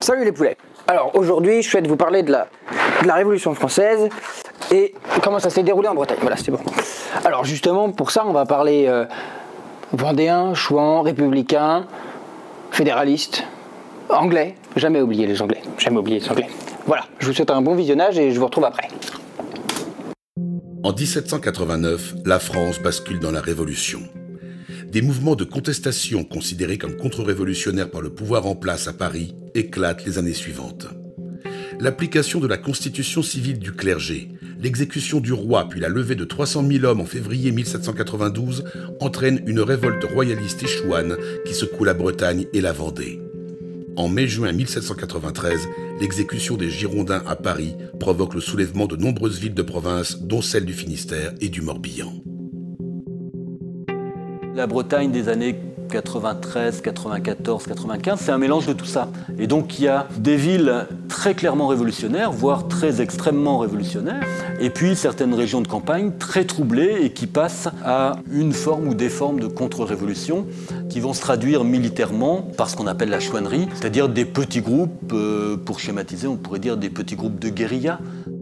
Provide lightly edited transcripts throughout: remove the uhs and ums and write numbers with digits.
Salut les poulets. Alors aujourd'hui je souhaite vous parler de la Révolution française et comment ça s'est déroulé en Bretagne. Voilà, c'est bon. Alors justement pour ça on va parler vendéen, chouan, républicain, fédéraliste, anglais. Jamais oublier les anglais. Jamais oublier les anglais. Voilà, je vous souhaite un bon visionnage et je vous retrouve après. En 1789, la France bascule dans la Révolution. Des mouvements de contestation considérés comme contre-révolutionnaires par le pouvoir en place à Paris éclatent les années suivantes. L'application de la constitution civile du clergé, l'exécution du roi puis la levée de 300 000 hommes en février 1792 entraînent une révolte royaliste et chouane qui secoue la Bretagne et la Vendée. En mai-juin 1793, l'exécution des Girondins à Paris provoque le soulèvement de nombreuses villes de province, dont celle du Finistère et du Morbihan. La Bretagne des années 93, 94, 95, c'est un mélange de tout ça. Et donc il y a des villes très clairement révolutionnaires, voire très extrêmement révolutionnaires, et puis certaines régions de campagne très troublées et qui passent à une forme ou des formes de contre-révolution qui vont se traduire militairement par ce qu'on appelle la chouannerie, c'est-à-dire des petits groupes, pour schématiser, on pourrait dire des petits groupes de guérilla.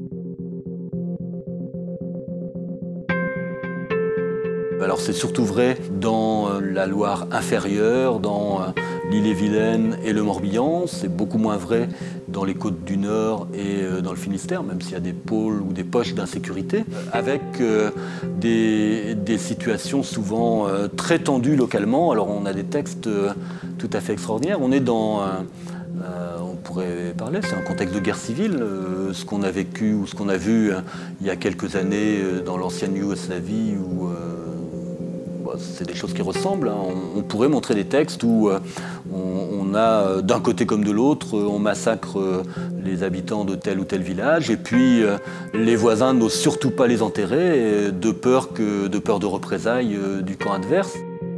Alors c'est surtout vrai dans la Loire inférieure, dans l'Ille-et-Vilaine et le Morbihan. C'est beaucoup moins vrai dans les côtes du Nord et dans le Finistère, même s'il y a des pôles ou des poches d'insécurité, avec des situations souvent très tendues localement. Alors on a des textes tout à fait extraordinaires. On est dans... on pourrait parler, c'est un contexte de guerre civile, ce qu'on a vécu ou ce qu'on a vu il y a quelques années dans l'ancienne Yougoslavie où c'est des choses qui ressemblent. On pourrait montrer des textes où on a d'un côté comme de l'autre, on massacre les habitants de tel ou tel village et puis les voisins n'osent surtout pas les enterrer de peur de représailles du camp adverse.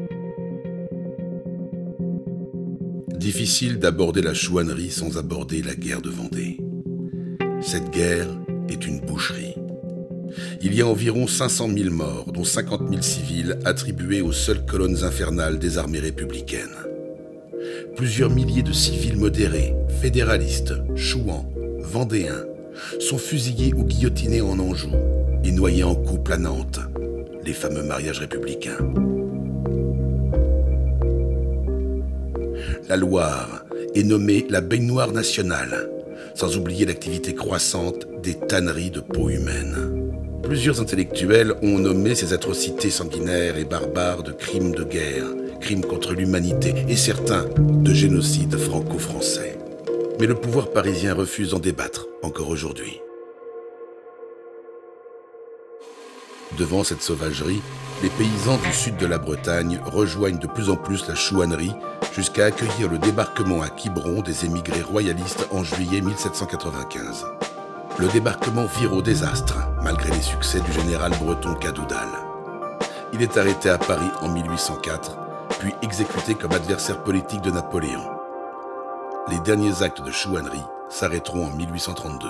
Difficile d'aborder la chouannerie sans aborder la guerre de Vendée. Cette guerre est une boucherie. Il y a environ 500 000 morts, dont 50 000 civils, attribués aux seules colonnes infernales des armées républicaines. Plusieurs milliers de civils modérés, fédéralistes, chouans, vendéens, sont fusillés ou guillotinés en Anjou et noyés en couple à Nantes, les fameux mariages républicains. La Loire est nommée la baignoire nationale, sans oublier l'activité croissante des tanneries de peau humaine. Plusieurs intellectuels ont nommé ces atrocités sanguinaires et barbares de crimes de guerre, crimes contre l'humanité et certains de génocide franco-français. Mais le pouvoir parisien refuse d'en débattre encore aujourd'hui. Devant cette sauvagerie, les paysans du sud de la Bretagne rejoignent de plus en plus la chouannerie jusqu'à accueillir le débarquement à Quiberon des émigrés royalistes en juillet 1795. Le débarquement vire au désastre, malgré les succès du général breton Cadoudal. Il est arrêté à Paris en 1804, puis exécuté comme adversaire politique de Napoléon. Les derniers actes de chouannerie s'arrêteront en 1832.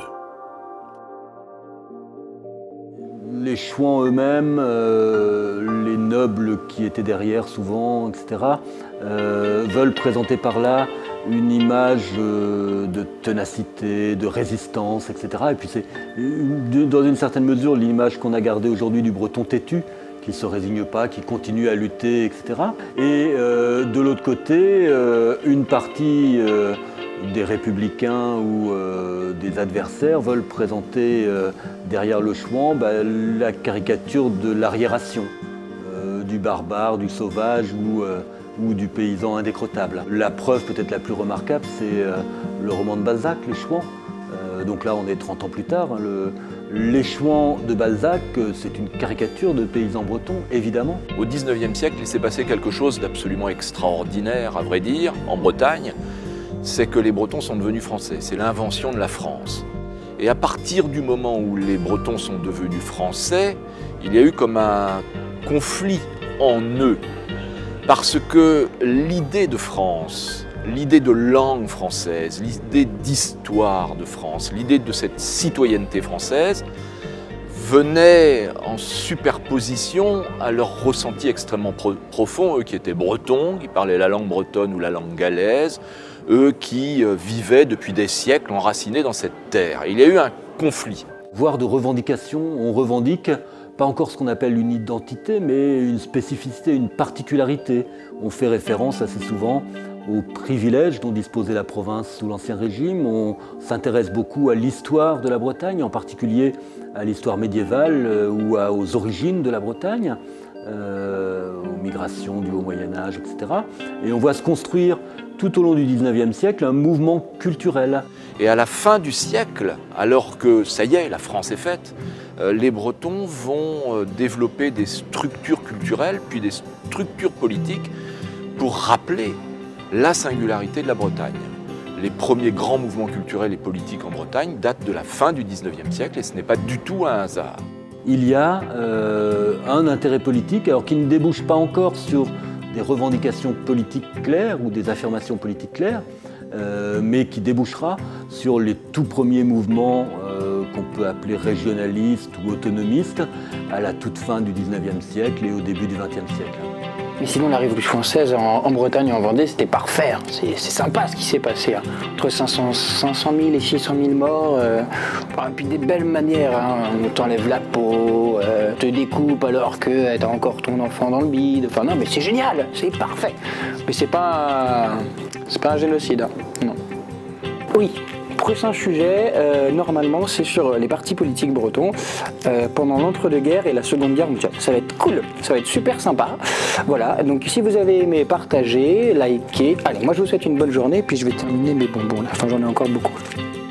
Les chouans eux-mêmes, les nobles qui étaient derrière souvent, etc., veulent présenter par là une image de ténacité, de résistance, etc. Et puis c'est dans une certaine mesure l'image qu'on a gardée aujourd'hui du breton têtu, qui ne se résigne pas, qui continue à lutter, etc. Et de l'autre côté, une partie des républicains ou des adversaires veulent présenter derrière le chouan la caricature de l'arriération, du barbare, du sauvage ou du paysan indécrottable. La preuve peut-être la plus remarquable, c'est le roman de Balzac, Les Chouans. Donc là, on est 30 ans plus tard. Les Chouans de Balzac, c'est une caricature de paysans bretons, évidemment. Au XIXe siècle, il s'est passé quelque chose d'absolument extraordinaire, à vrai dire, en Bretagne. C'est que les Bretons sont devenus français. C'est l'invention de la France. Et à partir du moment où les Bretons sont devenus français, il y a eu comme un conflit en eux. Parce que l'idée de France, l'idée de langue française, l'idée d'histoire de France, l'idée de cette citoyenneté française venait en superposition à leur ressenti extrêmement profond, eux qui étaient bretons, qui parlaient la langue bretonne ou la langue galaise, eux qui vivaient depuis des siècles enracinés dans cette terre. Il y a eu un conflit. Voire de revendication, on revendique pas encore ce qu'on appelle une identité, mais une spécificité, une particularité. On fait référence assez souvent aux privilèges dont disposait la province sous l'Ancien Régime. On s'intéresse beaucoup à l'histoire de la Bretagne, en particulier à l'histoire médiévale ou aux origines de la Bretagne, aux migrations du Haut Moyen-Âge, etc. Et on voit se construire tout au long du XIXe siècle un mouvement culturel. Et à la fin du siècle, alors que ça y est, la France est faite, les Bretons vont développer des structures culturelles, puis des structures politiques pour rappeler la singularité de la Bretagne. Les premiers grands mouvements culturels et politiques en Bretagne datent de la fin du XIXe siècle et ce n'est pas du tout un hasard. Il y a un intérêt politique, alors qui ne débouche pas encore sur des revendications politiques claires ou des affirmations politiques claires, mais qui débouchera sur les tout premiers mouvements qu'on peut appeler régionalistes ou autonomistes à la toute fin du XIXe siècle et au début du XXe siècle. Mais sinon, la Révolution française en Bretagne et en Vendée, c'était parfait. C'est sympa ce qui s'est passé. Hein. Entre 500 000 et 600 000 morts. Et puis des belles manières. Hein. On t'enlève la peau, te découpe alors que t'as encore ton enfant dans le bide. Enfin non, mais c'est génial, c'est parfait. Mais c'est pas un génocide. Hein. Non. Oui. Prochain sujet, normalement, c'est sur les partis politiques bretons pendant l'entre-deux-guerres et la Seconde Guerre mondiale. Ça va être cool, ça va être super sympa. Voilà, donc si vous avez aimé, partagez, likez. Allez, moi je vous souhaite une bonne journée, puis je vais terminer mes bonbons là. Enfin, j'en ai encore beaucoup.